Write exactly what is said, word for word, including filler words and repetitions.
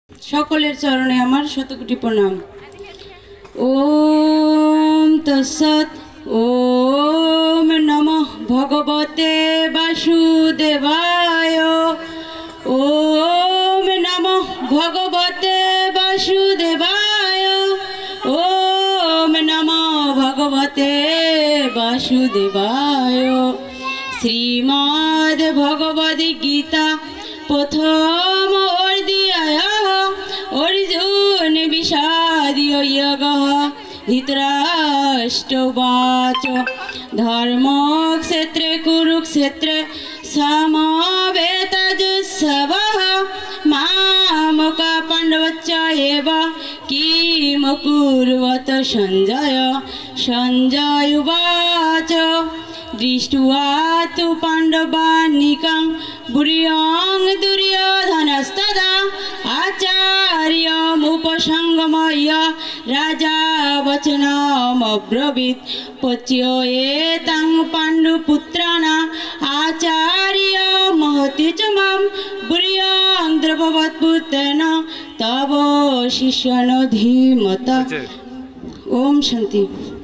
সকলের চরণে আমার শতকোটি প্রণাম। ওম তৎসৎ। ওম নমঃ ভগবতে বাসুদেবায়। ওম নমঃ ভগবতে বাসুদেবায়। ওম নমঃ ভগবতে বাসুদেবায়। শ্রীমদ্ ভগবদ গীতা প্রথম অধ্যায়। অর্জুন বিষাদীয় যোগঃ। ধৃতরাষ্ট্রোবাচ ধর্মক্ষেত্রে কুরুক্ষেত্রে সমবেতযুৎসবः মামকা পাণ্ডবশ্চ এব কিমকুর্বত সঞ্জয়। সঞ্জয় উবাচ দৃष्ट्वा तु पाण्डवानीकं बुर्यं दुर्योधनस्तदा आचार्यमुपसंगम्य राजा वचनमब्रवीत्। पच्य एतं पाण्डुपुत्राणाम् आचार्यमहति च मां बुर्यं द्रववत्पुत्रेण तव शिष्येण धीमता। ओम शांति।